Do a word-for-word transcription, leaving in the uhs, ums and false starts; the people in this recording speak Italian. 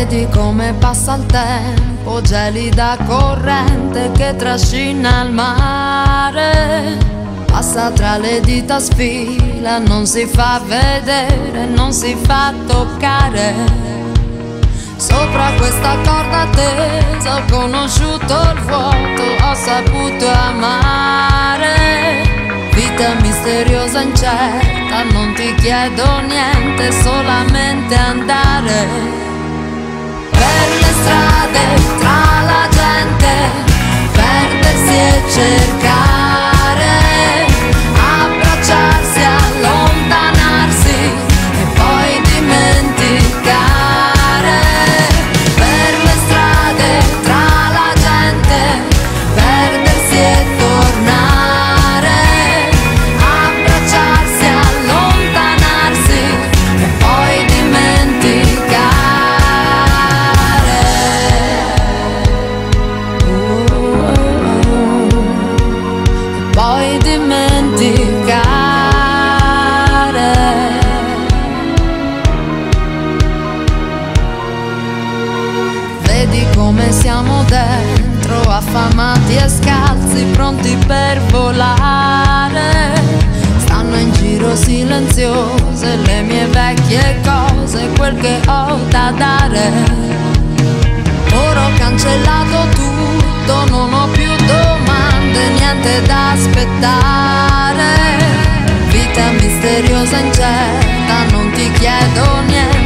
Vedi come passa il tempo, gelida corrente che trascina il mare. Passa tra le dita, sfila, non si fa vedere, non si fa toccare. Sopra questa corda tesa ho conosciuto il vuoto, ho saputo amare. Vita misteriosa incerta, non ti chiedo niente, solamente andare. Per le strade, tra la gente, perdersi e cercare, abbracciarsi, allontanarsi e poi dimenticare. Per le strade, tra la gente, perdersi e tornare, abbracciarsi, allontanarsi e poi dimenticare. Poi dimenticare. Vedi come siamo dentro, affamati e scalzi, pronti per volare. Stanno in giro silenziose le mie vecchie cose, quel che ho da dare. Ora ho cancellato tutto, non ho più domande, niente da aspettare. Vita misteriosa incerta, non ti chiedo niente,